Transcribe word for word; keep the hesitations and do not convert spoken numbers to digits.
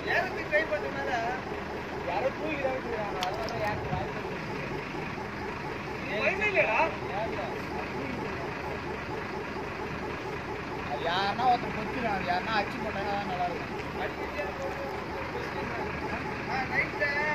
ஏறத்துக்கு try பண்ணனால யாரோ தூக்கிடாங்க அதனால யாருக்கு வாய்ப்பு இல்லையா யாருன்னா ஒருத்தர் கொத்திடும் யாருன்னா அச்சு போட்டாங்க நல்லா இருக்கும்.